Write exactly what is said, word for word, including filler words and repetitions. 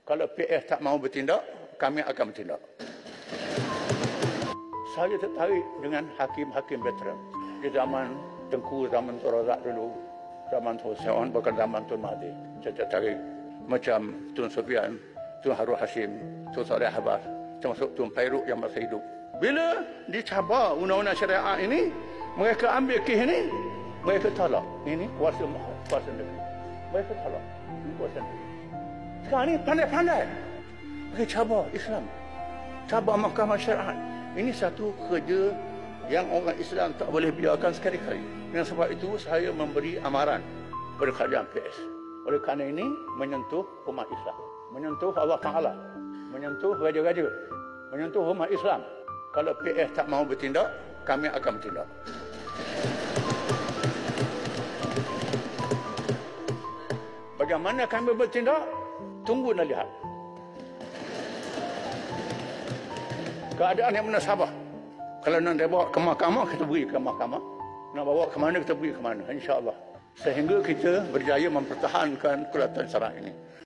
Kalau P S tak mahu bertindak, kami akan bertindak. Saya tertarik dengan hakim-hakim veteran. Di zaman Tengku, zaman Tun Razak dulu, zaman Tun Seon, bahkan zaman Tun Mahathir. Saya tertarik macam Tun Sofyan, Tun Harun Hashim, Tun Saleh Abbas, termasuk Tun Fairuk yang masih hidup. Bila dicabar undang-undang syariah ini, mereka ambil kes ini, mereka tolak. Ini kuasa kuasa negeri. Mereka tolak. Ini kuasa negeri. Sekarang ini pandai-pandai. Mereka cabar Islam. Cabar mahkamah syariat. Ini satu kerja yang orang Islam tak boleh biarkan sekali-kali. Dengan sebab itu, saya memberi amaran kepada kerajaan P S. Oleh kerana ini, menyentuh umat Islam. Menyentuh Allah Ta'ala. Menyentuh raja-raja. Menyentuh umat Islam. Kalau P S tak mahu bertindak, kami akan bertindak. Bagaimana kami bertindak? Tunggu dan lihat. Keadaan yang menasabah. Kalau nak dibawa ke mahkamah, kita beri ke mahkamah. Nak bawa ke mana, kita beri ke mana. InsyaAllah. Sehingga kita berjaya mempertahankan kedaulatan syariat ini.